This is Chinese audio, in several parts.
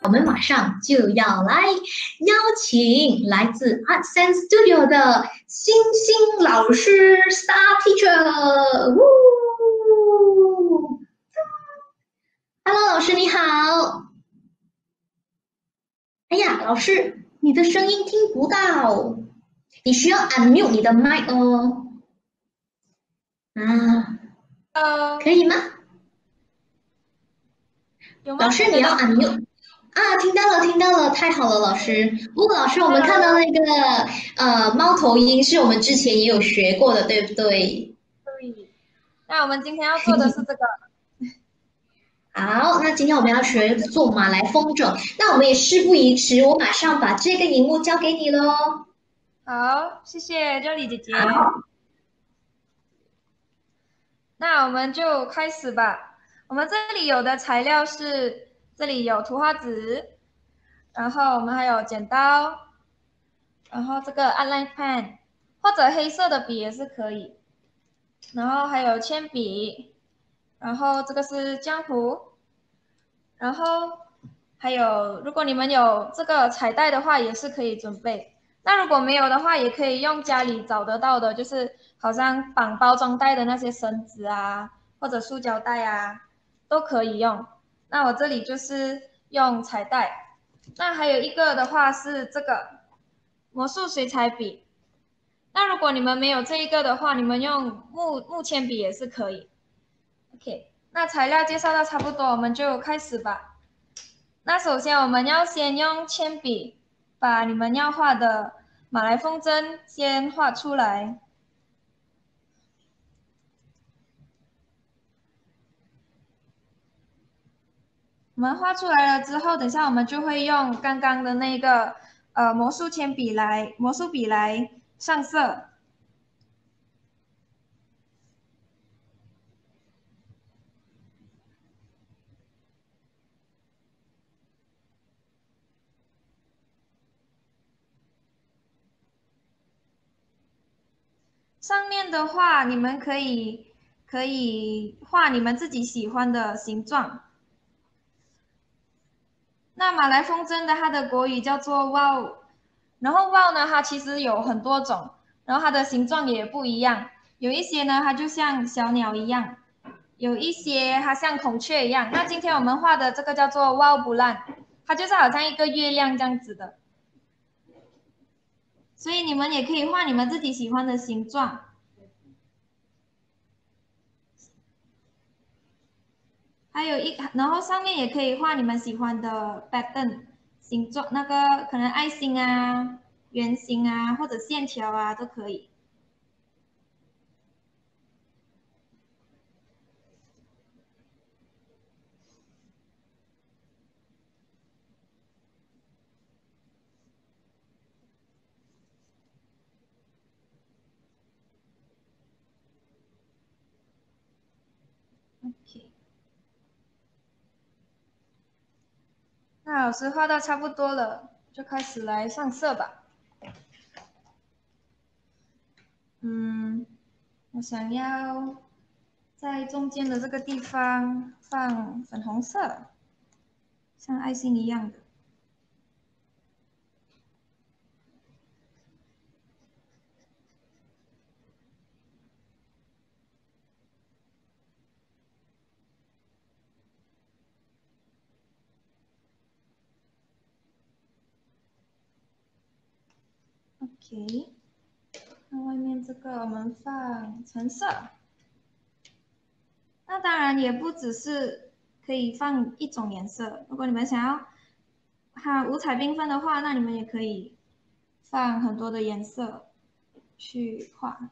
我们马上就要来邀请来自 Art Sense Studio 的星星老师 Star Teacher。呜 Hello，老师你好。哎呀，老师，你的声音听不到，你需要 unmute 你的麦哦。啊，可以吗？ 有吗？ 老师，你要听得到吗？ unmute。啊，听到了，听到了，太好了，老师。不过，老师，我们看到那个猫头鹰是我们之前也有学过的，对不对？ 对。那我们今天要做的是这个。 好，那今天我们要学做马来风筝，那我们也事不宜迟，我马上把这个荧幕交给你喽。 好，谢谢这里姐姐。 好， 那我们就开始吧。我们这里有的材料是，这里有图画纸，然后我们还有剪刀，然后这个 outline pen，或者黑色的笔也是可以。然后还有铅笔，然后这个是浆糊，然后还有，如果你们有这个彩带的话，也是可以准备。那如果没有的话，也可以用家里找得到的，就是好像绑包装袋的那些绳子啊，或者塑胶袋啊，都可以用。那我这里就是用彩带。那还有一个的话是这个魔术水彩笔。那如果你们没有这一个的话，你们用木铅笔也是可以。OK，那材料介绍到差不多，我们就开始吧。那首先我们要先用铅笔把你们要画的马来风筝先画出来。我们画出来了之后，等下我们就会用刚刚的那个魔术笔来上色。上面的话，你们可以画你们自己喜欢的形状。那马来风筝的它的国语叫做 wow，然后 wow 呢，它其实有很多种，然后它的形状也不一样。有一些呢，它就像小鸟一样；有一些它像孔雀一样。那今天我们画的这个叫做 wow 不烂，它就是好像一个月亮这样子的。所以你们也可以画你们自己喜欢的形状。然后上面也可以画你们喜欢的 pattern 形状，那个可能爱心啊、圆形啊或者线条啊都可以。OK，那老师画到差不多了，就开始来上色吧。嗯，我想要在中间的这个地方放粉红色，像爱心一样的。OK，那外面这个我们放橙色。那当然也不只是可以放一种颜色，如果你们想要它五彩缤纷的话，那你们也可以放很多的颜色去画。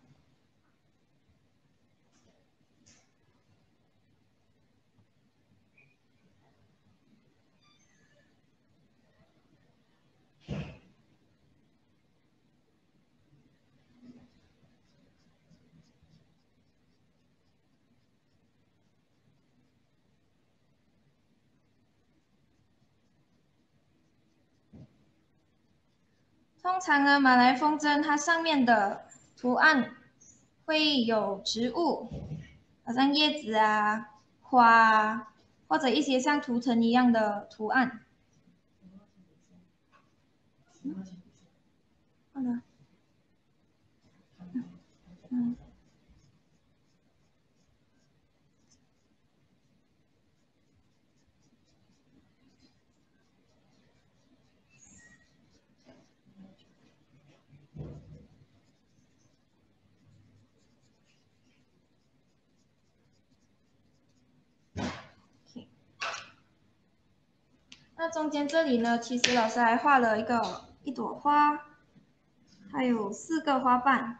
通常呢，马来风筝它上面的图案会有植物，好像叶子啊、花啊，或者一些像图腾一样的图案。 好的。嗯。那中间这里呢，其实老师还画了一朵花，还有4个花瓣。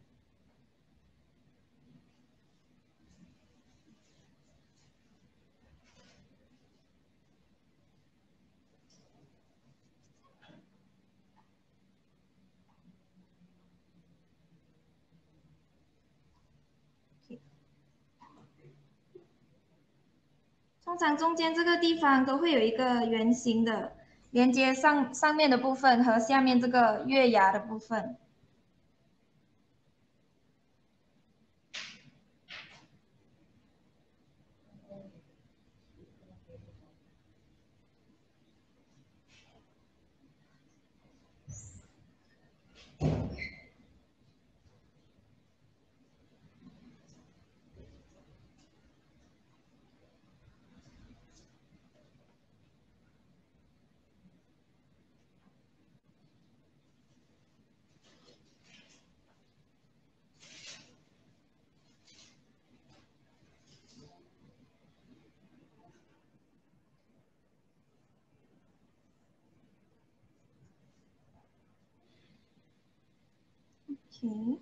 通常中间这个地方都会有一个圆形的，连接上面的部分和下面这个月牙的部分。OK，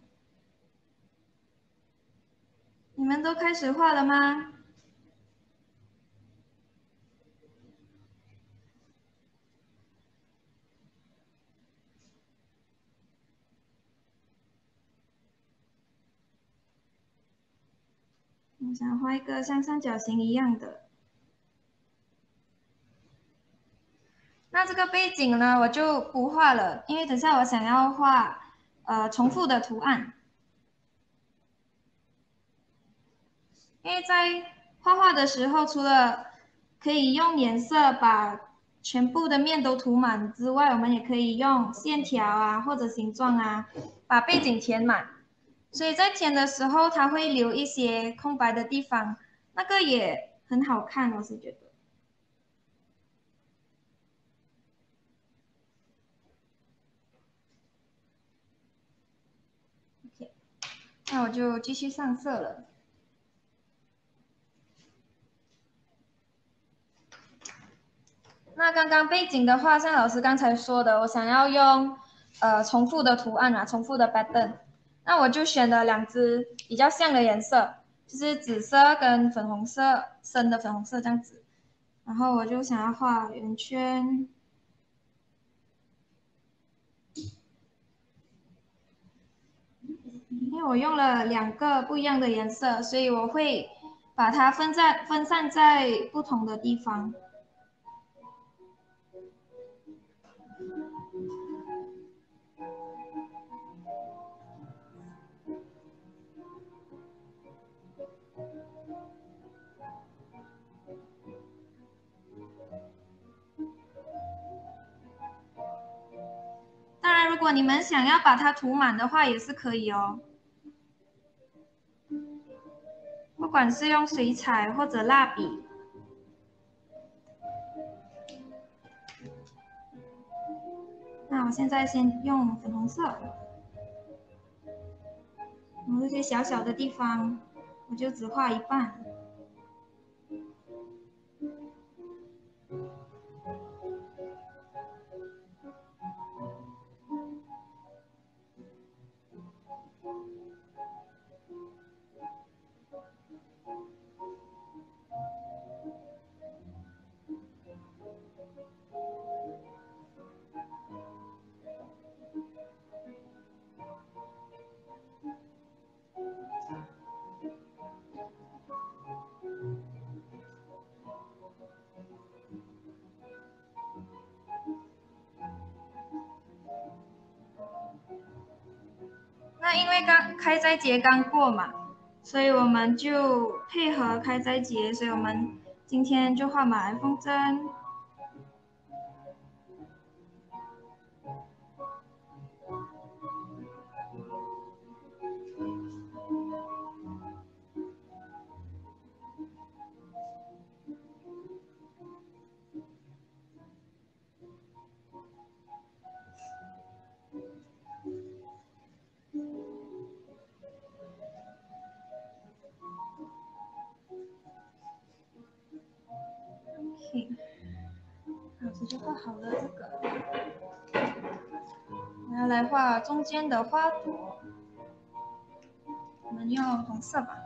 你们都开始画了吗？我想画一个像三角形一样的。那这个背景呢，我就不画了，因为等下我想要画重复的图案。因为在画画的时候，除了可以用颜色把全部的面都涂满之外，我们也可以用线条啊或者形状啊把背景填满。所以在填的时候，它会留一些空白的地方，那个也很好看，我是觉得。OK， 那我就继续上色了。那刚刚背景的话，像老师刚才说的，我想要用重复的图案啊，重复的 pattern， 那我就选了2支比较像的颜色，就是紫色跟粉红色，深的粉红色这样子。然后我就想要画圆圈，因为我用了2个不一样的颜色，所以我会把它分散在不同的地方。当然，如果你们想要把它涂满的话，也是可以哦。不管是用水彩或者蜡笔。那我现在先用粉红色，然后这些小小的地方，我就只画一半。那因为开斋节刚过嘛，所以我们就配合开斋节，所以我们今天就画马来风筝。 OK， 好，这就画好了这个。我要来画中间的花朵，我们用红色吧。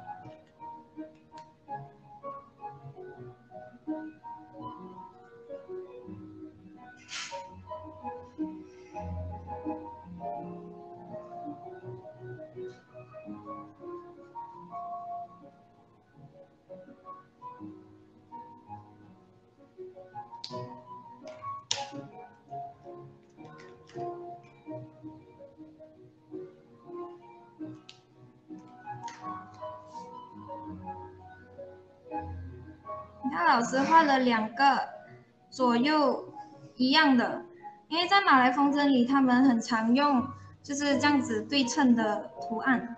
你看，老师画了2个左右一样的，因为在马来风筝里，他们很常用就是这样子对称的图案。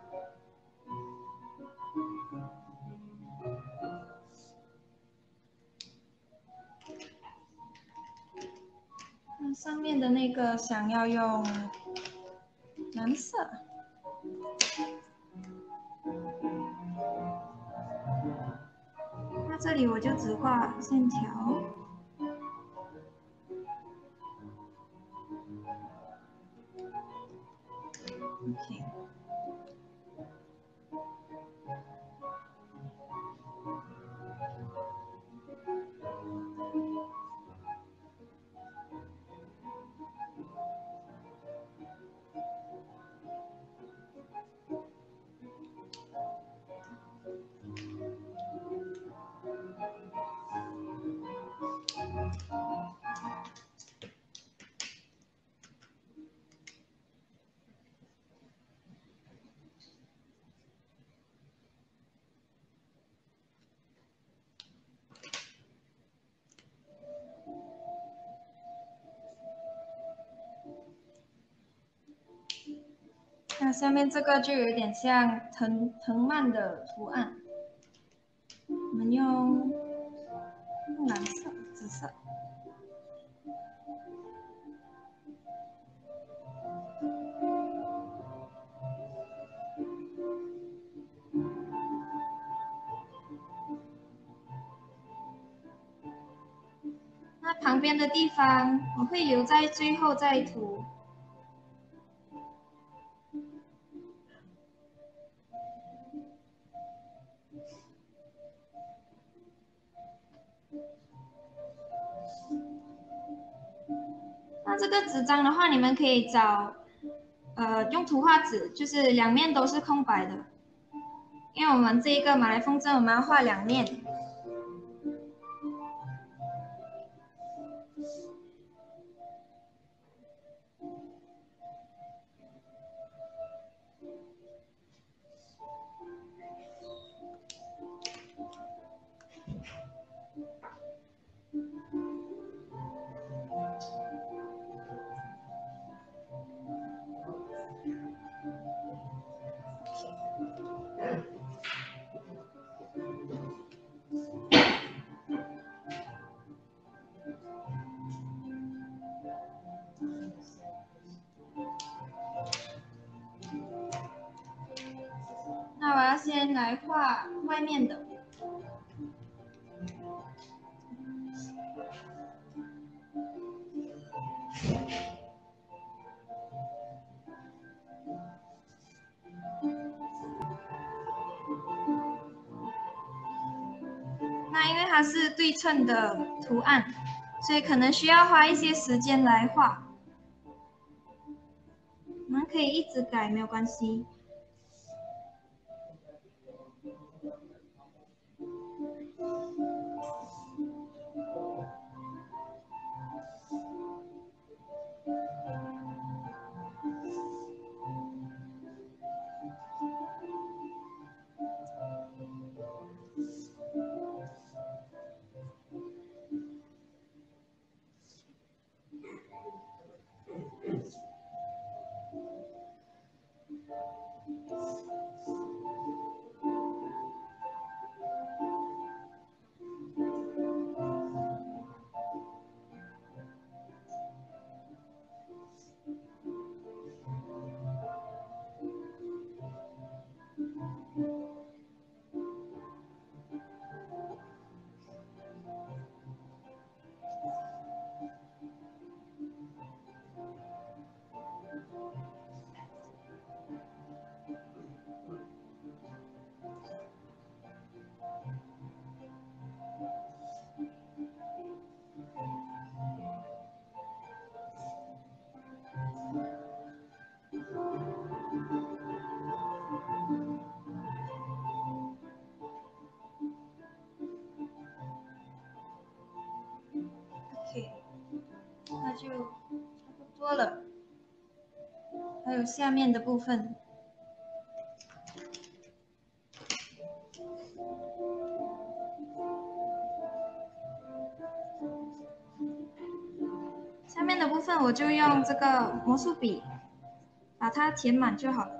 那上面的那个想要用蓝色。那这里我就只画线条。OK。那下面这个就有点像藤蔓的图案，我们用蓝色、紫色。那旁边的地方我会留在最后再涂。那这个纸张的话，你们可以找用图画纸，就是2面都是空白的，因为我们这一个马来风筝我们要画2面。那我要先来画外面的。那因为它是对称的图案，所以可能需要花一些时间来画。我们可以一直改，没有关系。 就差不多了，还有下面的部分。下面的部分我就用这个魔术笔把它填满就好了。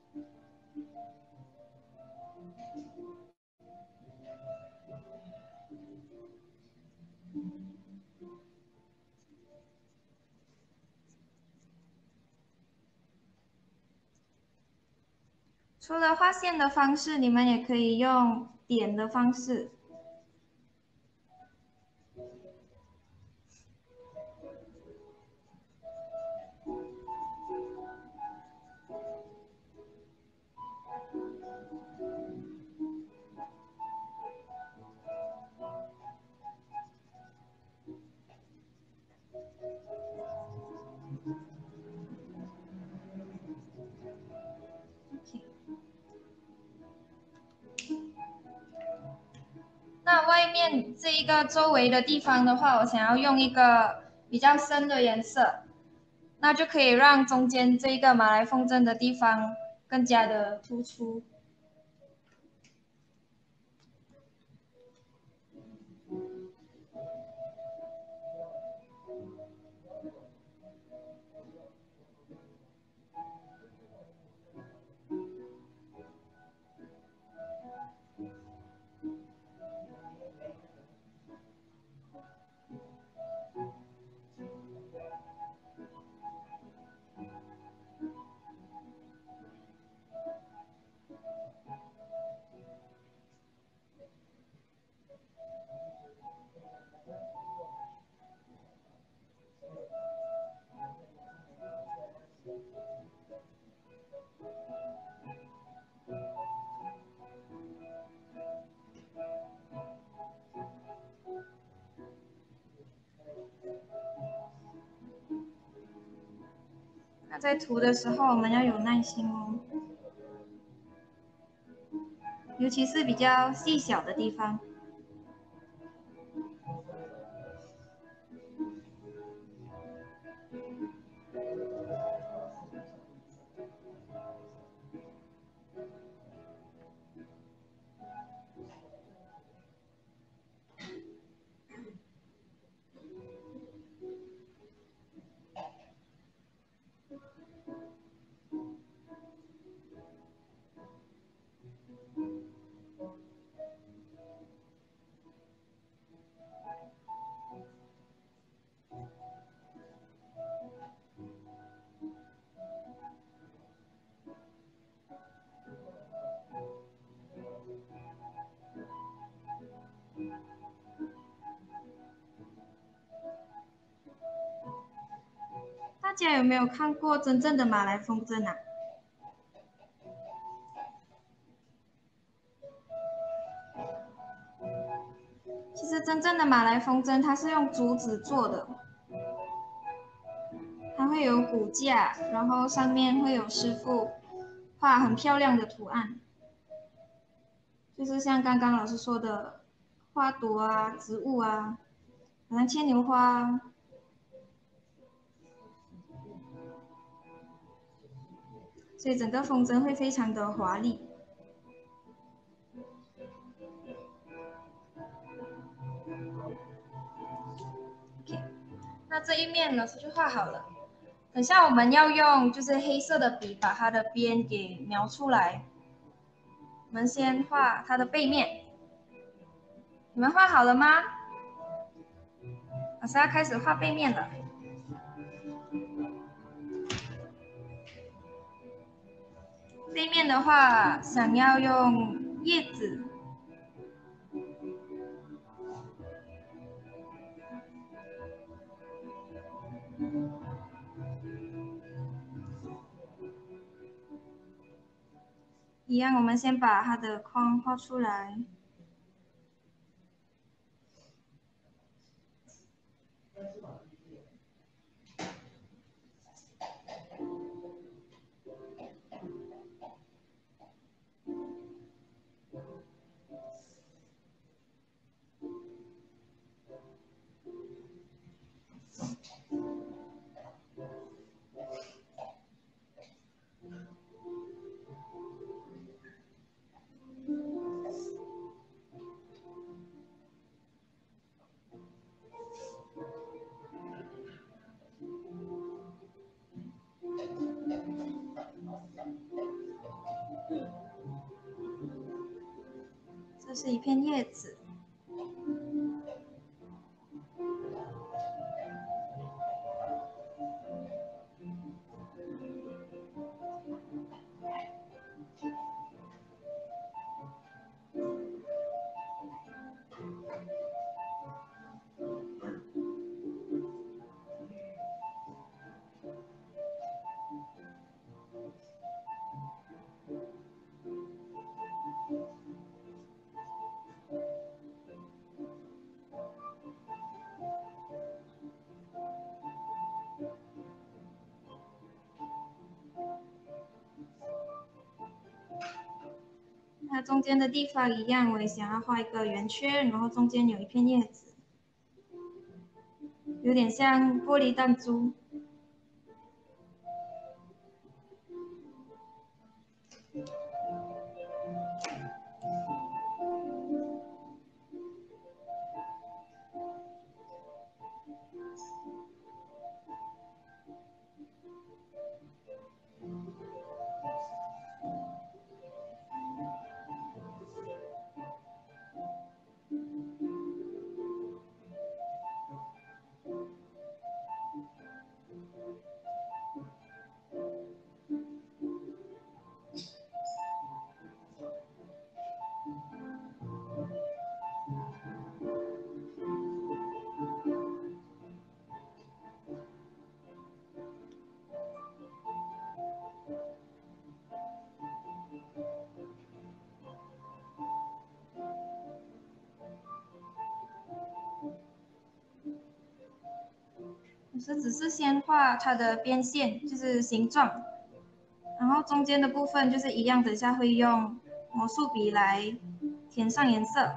除了画线的方式，你们也可以用点的方式。那外面这一个周围的地方的话，我想要用一个比较深的颜色，那就可以让中间这一个马来风筝的地方更加的突出。那在涂的时候，我们要有耐心哦，尤其是比较细小的地方。大家有没有看过真正的马来风筝啊？其实真正的马来风筝它是用竹子做的，它会有骨架，然后上面会有师傅画很漂亮的图案，就是像刚刚老师说的花朵啊、植物啊，好像牵牛花啊，所以整个风筝会非常的华丽。OK， 那这一面老师就画好了。等下我们要用就是黑色的笔把它的边给描出来。我们先画它的背面，你们画好了吗？老师要开始画背面了。背面的话，想要用叶子，一样，我们先把它的框画出来。 是一片叶子。它中间的地方一样，我也想要画一个圆圈，然后中间有一片叶子，有点像玻璃弹珠。我是只是先画它的边线，就是形状，然后中间的部分就是一样，等下会用魔术笔来填上颜色。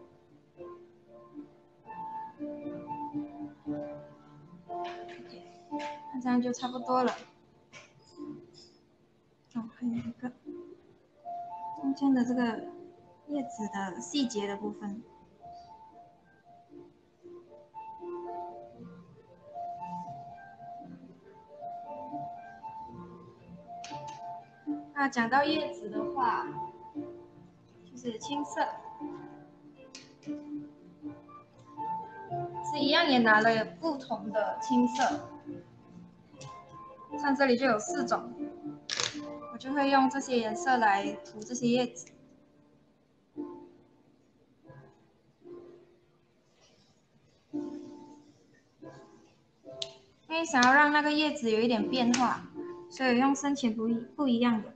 那这样就差不多了。哦，还有一个中间的这个叶子的细节的部分。那讲到叶子的话，就是青色，是一样也拿了不同的青色，像这里就有4种，我就会用这些颜色来涂这些叶子。因为想要让那个叶子有一点变化，所以用深浅不一样的。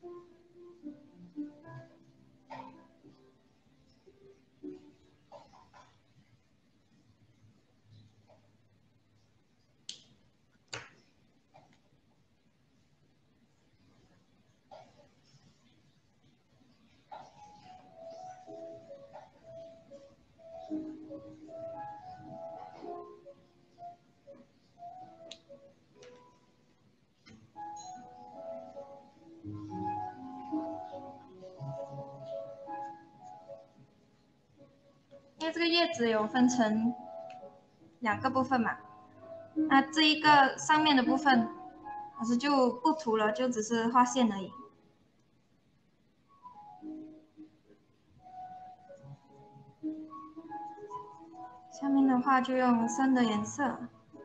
因为这个叶子有分成2个部分嘛，那这一个上面的部分，老师就不涂了，就只是画线而已。下面的话就用深的颜色。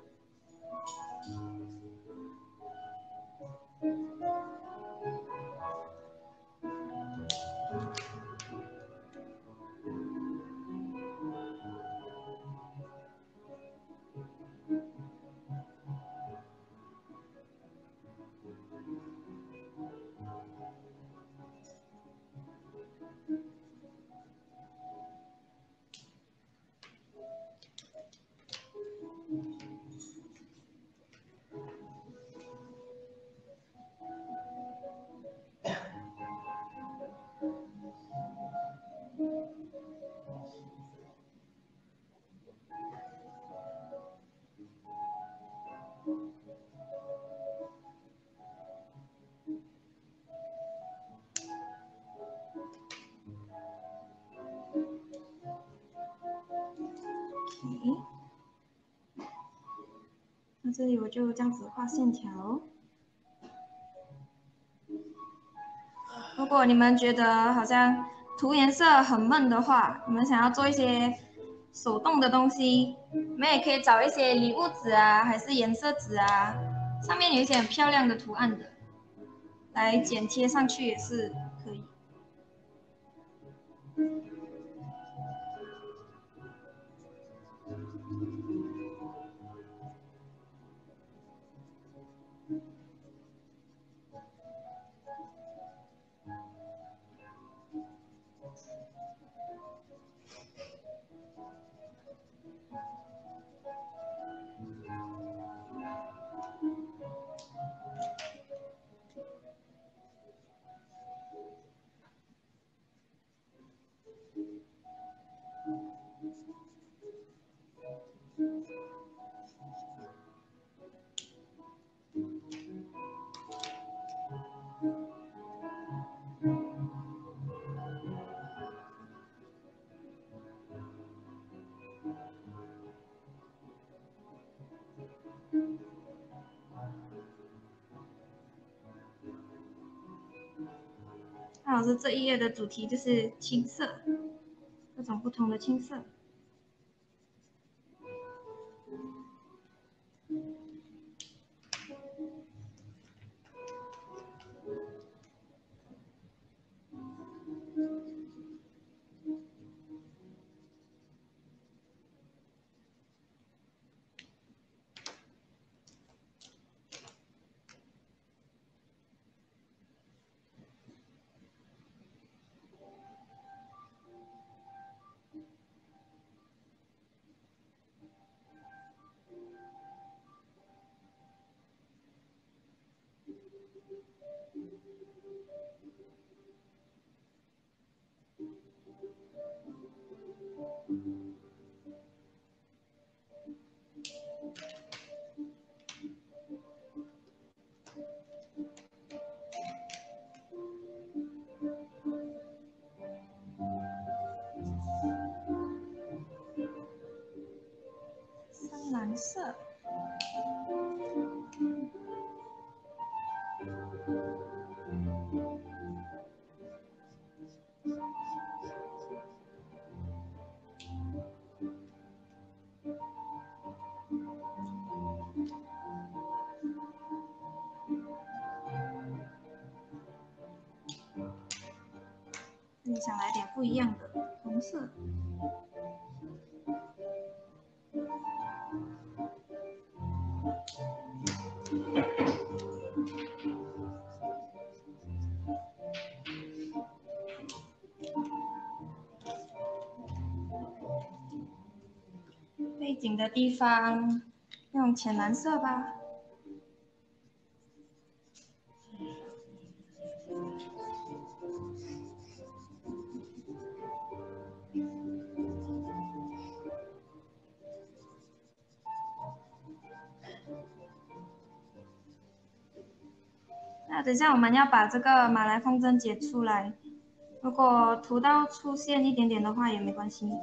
那这里我就这样子画线条。如果你们觉得好像涂颜色很闷的话，你们想要做一些手动的东西，你们也可以找一些礼物纸啊，还是颜色纸啊，上面有一些很漂亮的图案的，来剪贴上去也是可以。那老师这一页的主题就是青色，各种不同的青色。深蓝色。这里想来点不一样的红色。背景的地方用浅蓝色吧。那等一下我们要把这个马来风筝解出来，如果涂到出现一点点的话也没关系。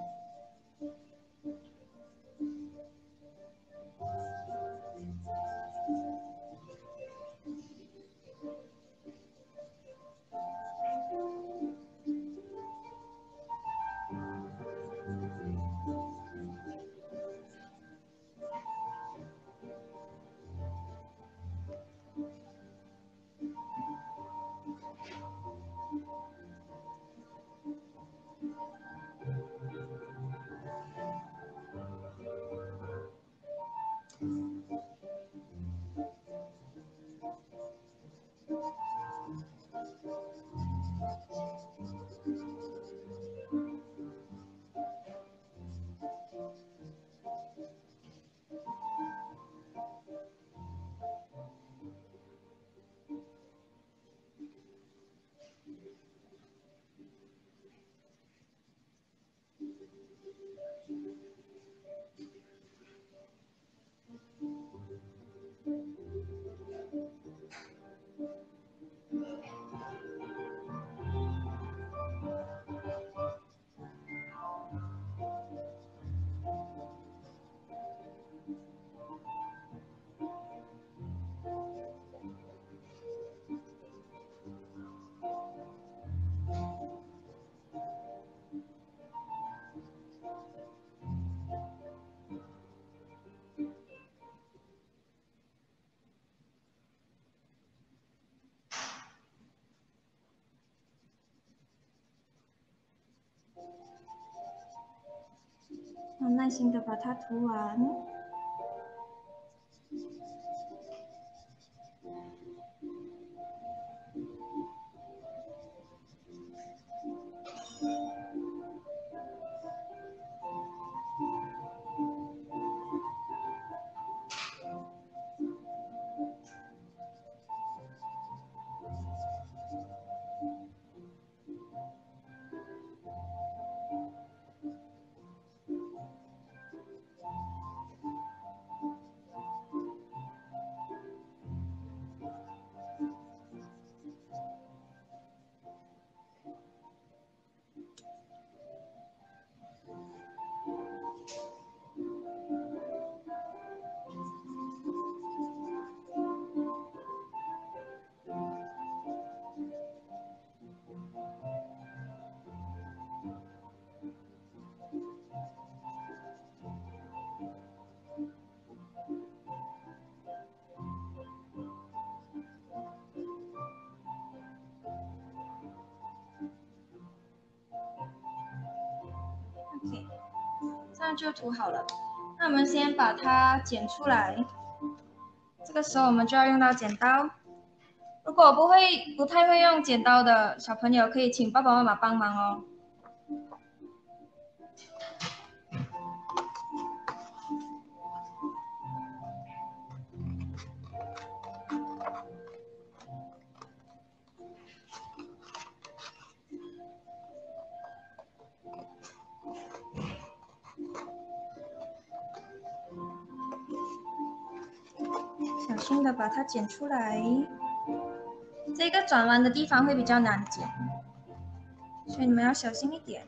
要耐心的把它涂完。OK， 这样就涂好了。那我们先把它剪出来。这个时候我们就要用到剪刀。如果不太会用剪刀的小朋友，可以请爸爸妈妈帮忙哦。小心的把它剪出来。这个转弯的地方会比较难剪，所以你们要小心一点。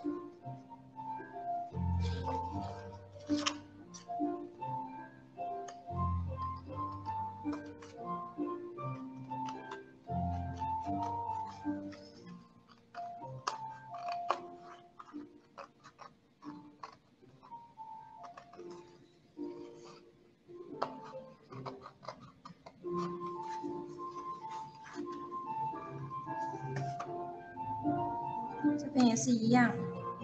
这边也是一样。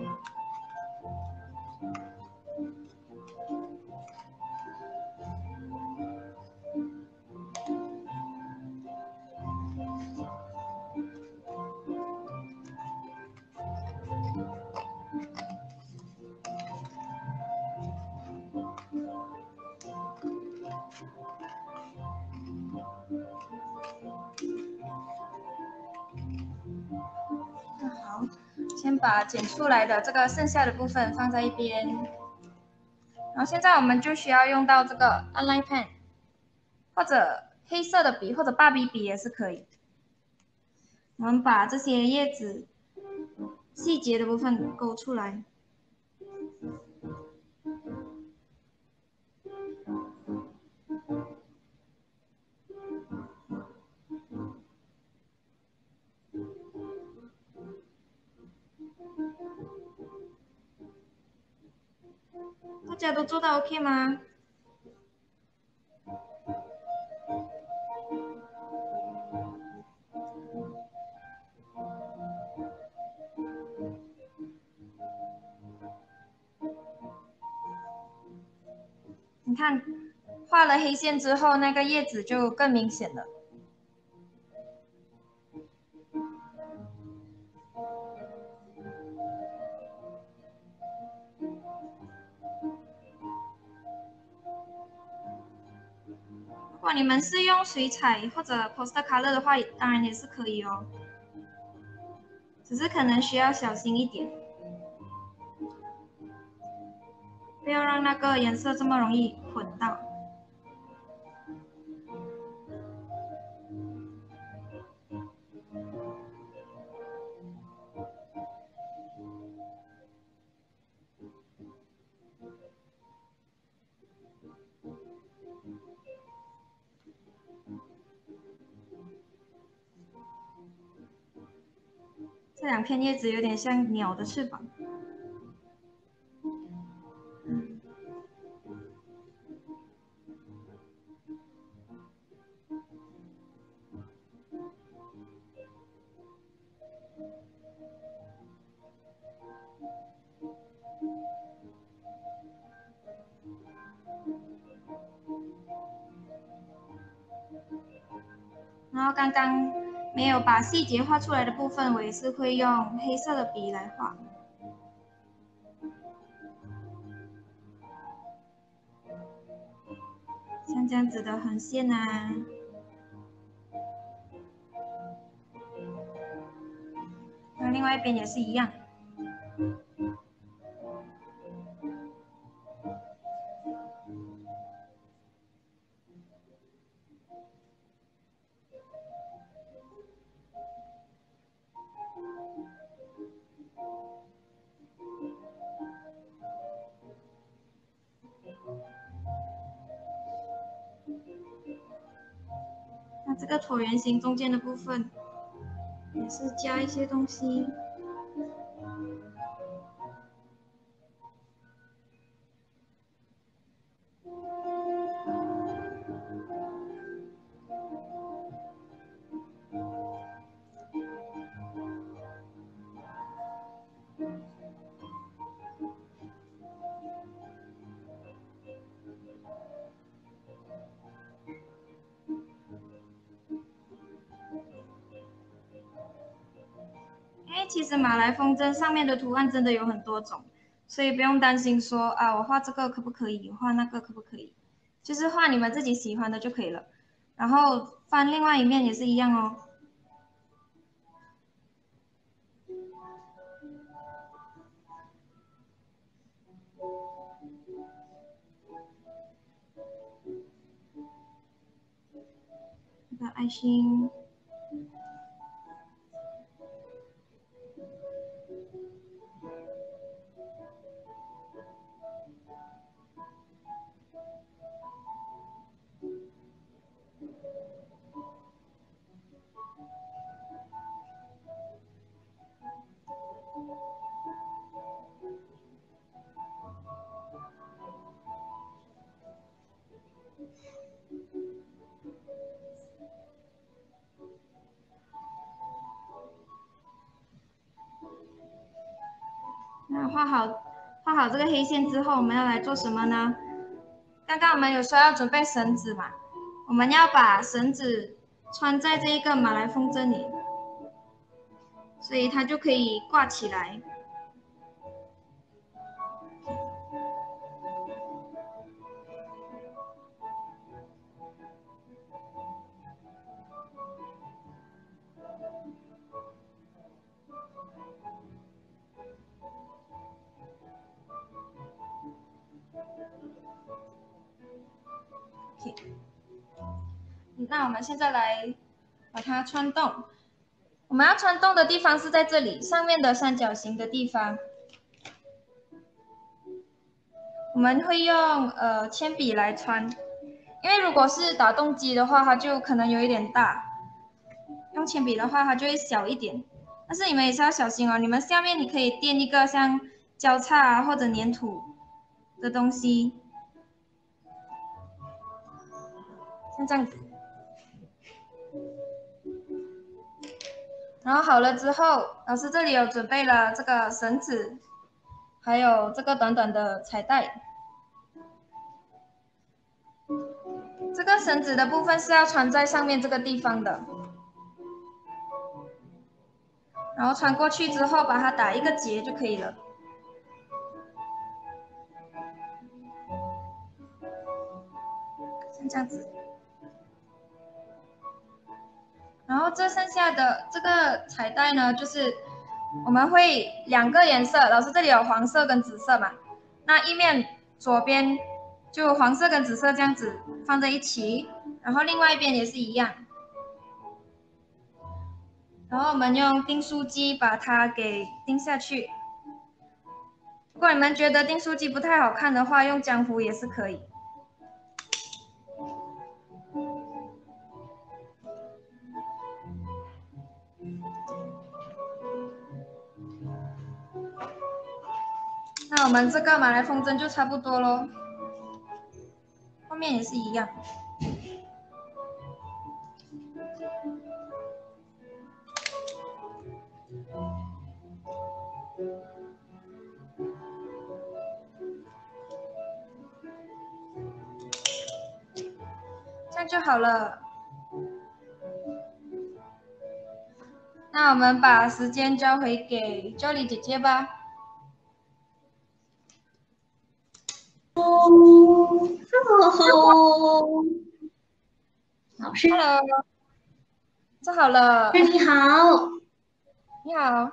好，先把剪出来的这个剩下的部分放在一边。然后现在我们就需要用到这个 Align Pen， 或者黑色的笔或者芭比笔也是可以。我们把这些叶子细节的部分勾出来。大家都做到 OK 吗？你看，画了黑线之后，那个叶子就更明显了。如果你们是用水彩或者 poster color 的话，当然也是可以哦，只是可能需要小心一点，不要让那个颜色这么容易混到。这两片叶子有点像鸟的翅膀。 然后刚刚没有把细节画出来的部分，我也是会用黑色的笔来画。像这样子的横线啊，那另外一边也是一样。那这个椭圆形中间的部分也是加一些东西。因为其实马来风筝上面的图案真的有很多种，所以不用担心说啊，我画这个可不可以，画那个可不可以，就是画你们自己喜欢的就可以了。然后翻另外一面也是一样哦。一个爱心。那画好这个黑线之后，我们要来做什么呢？刚刚我们有说要准备绳子嘛，我们要把绳子穿在这一个马来风筝里，所以它就可以挂起来。那我们现在来把它穿洞。我们要穿洞的地方是在这里，上面的三角形的地方。我们会用铅笔来穿，因为如果是打洞机的话，它就可能有一点大；用铅笔的话，它就会小一点。但是你们也是要小心哦，你们下面你可以垫一个像交叉啊或者粘土的东西，像这样子。然后好了之后，老师这里有准备了这个绳子，还有这个短短的彩带。这个绳子的部分是要穿在上面这个地方的，然后穿过去之后，把它打一个结就可以了。像这样子。然后这剩下的这个彩带呢，就是我们会两个颜色，老师这里有黄色跟紫色嘛，那一面左边就黄色跟紫色这样子放在一起，然后另外一边也是一样。然后我们用订书机把它给钉下去。如果你们觉得订书机不太好看的话，用浆糊也是可以。那我们这个马来风筝就差不多咯，后面也是一样。这样就好了。 那我们把时间交回给 Jolly 姐姐吧。 Hello，老师 Hello，坐好了。 你好你好。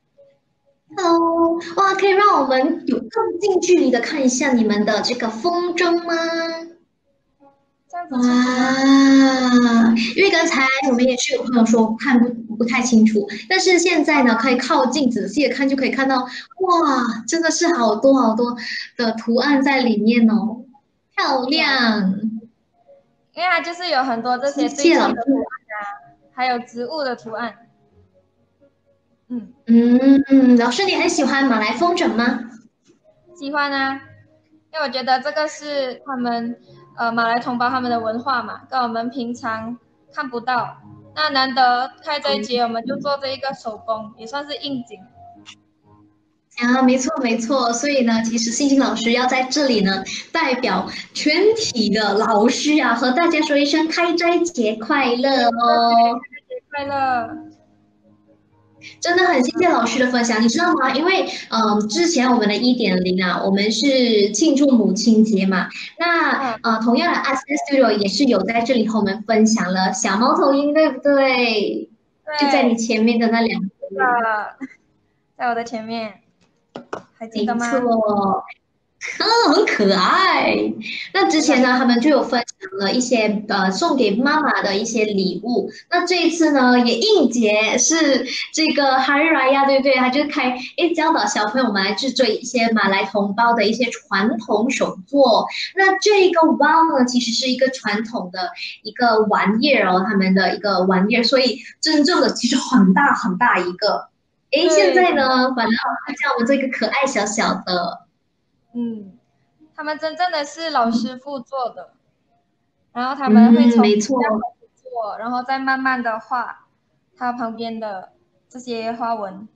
，Hello，哇，可以让我们有更近距离的看一下你们的这个风筝吗？ 这样子清楚吗？ 哇，因为刚才我们也是有朋友说看不太清楚，但是现在呢，可以靠近仔细的看，就可以看到，哇，真的是好多好多的图案在里面哦，漂亮！ 因为它就是有很多这谢些对谢老师。 称的图案啊，还有植物的图案。嗯， 老师，你很喜欢马来风筝吗？ 喜欢啊，因为我觉得这个是他们马来同胞他们的文化嘛，跟我们平常看不到。那难得开这一节，我们就做这一个手工，也算是应景。 啊，没错没错，所以呢，其实欣欣老师要在这里呢，代表全体的老师啊，和大家说一声开斋节快乐哦！ 节快乐！ 真的很谢谢老师的分享，你知道吗？因为之前我们的1.0啊，我们是庆祝母亲节嘛，那嗯， 同样的 a s c e Studio 也是有在这里和我们分享了小猫头鹰，对不对？就在你对， 前面的那两个， 在我的前面，还记得没吗？ 错。很可爱。那之前呢，他们就有分享了一些送给妈妈的一些礼物。那这一次呢，也应节是这个哈日来呀，对不对？他就教导小朋友们来制作一些马来同胞的一些传统手作。那这个wow呢，其实是一个传统的一个玩意儿哦，他们的一个玩意儿，所以真正的其实很大很大一个。诶，现对， 在呢，反正像我们这个可爱小小的。 嗯，他们真正的是老师傅做的，然后他们会从没错。 这样开始做，然后再慢慢的画它旁边的这些花纹。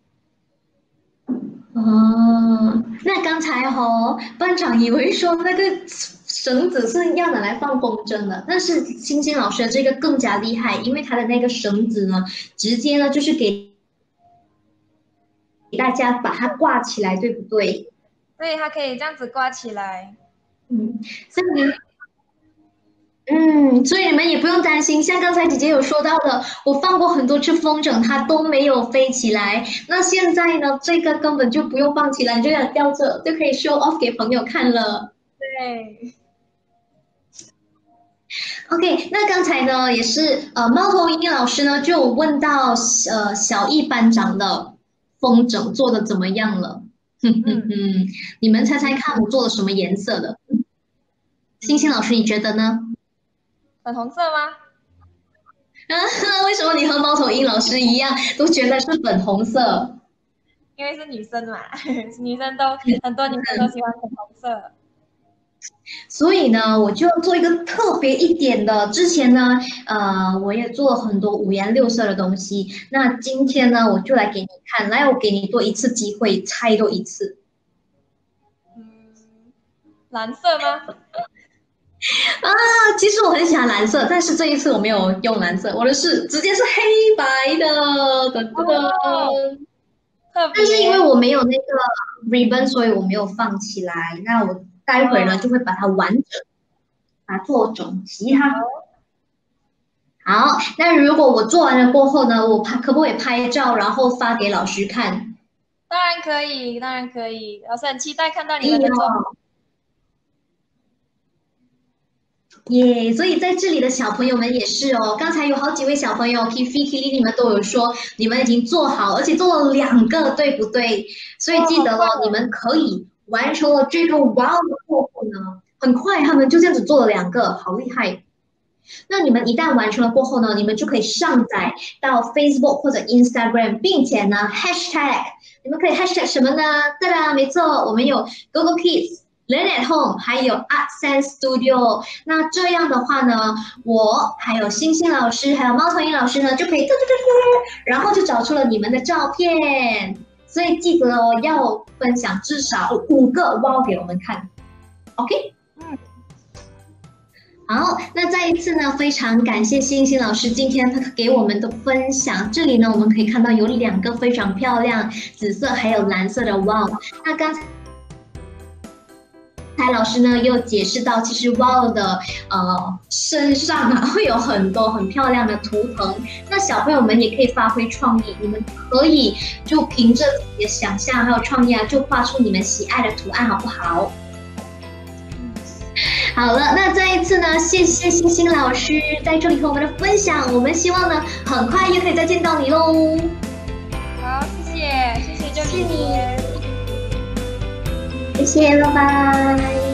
哦，那刚才班长以为说那个绳子是要拿来放风筝的，但是星星老师的这个更加厉害，因为他的那个绳子呢，直接呢就是给大家把它挂起来，对不对？ 所以它可以这样子挂起来。 嗯，所以所以你们也不用担心，像刚才姐姐有说到的，我放过很多次风筝，它都没有飞起来。那现在呢，这个根本就不用放起来，你就要吊着，就可以 show off 给朋友看了。 对， OK，那刚才呢也是猫头鹰老师呢就有问到小一班长的风筝做的怎么样了？哼哼嗯哼，你们猜猜看我做了什么颜色的？星星老师你觉得呢？ 粉红色吗？ 啊，为什么你和猫头鹰老师一样都觉得是粉红色？ 因为是女生嘛，女生都很多女生都喜欢粉红色。 所以呢，我就要做一个特别一点的。之前呢，我也做了很多五颜六色的东西。那今天呢，我就来给你看，来，我给你多一次机会，猜多一次。 嗯，蓝色吗？ 啊，其实我很喜欢蓝色，但是这一次我没有用蓝色，我的是直接是黑白的，噔噔哦， 噔。 特但是因为别。 我没有那个 ribbon，所以我没有放起来。那我待会儿呢哦， 就会把它完整把它做整齐哈。 好， 好，那如果我做完了过后呢，可不可以拍照，然后发给老师看？ 当然可以，当然可以。老师很期待看到你们哎呦， 的作品。 耶！所以在这里的小朋友们也是哦。刚才有好几位小朋友 k i f i Kili，你们都有说你们已经做好，而且做了2个，对不对？所以哇，好快记得哦，你们可以完成了这个 wow 的过后呢，很快他们就这样子做了2个，好厉害！那你们一旦完成了过后呢，你们就可以上载到 Facebook 或者 Instagram，并且呢，#你们可以 什么呢？对啦，没错，我们有 Google Kids、Learn at Home，还有 Art Sense Studio。那这样的话呢，我还有星星老师，还有猫头鹰老师呢，就可以然后就找出了你们的照片。所以记得哦，要分享至少5个 wow 给我们看。OK？ 嗯， 好，那再一次呢，非常感谢星星老师今天他给我们的分享。这里呢，我们可以看到有两个非常漂亮，紫色还有蓝色的 wow。那刚才老师呢又解释到，其实 wow 的身上啊会有很多很漂亮的图腾。那小朋友们也可以发挥创意，你们可以就凭着自己的想象还有创意啊，就画出你们喜爱的图案，好不好？好了，那再一次呢，谢谢星星老师在这里和我们的分享。我们希望呢，很快又可以再见到你喽。 好，谢谢，谢谢就你。 谢谢，拜拜。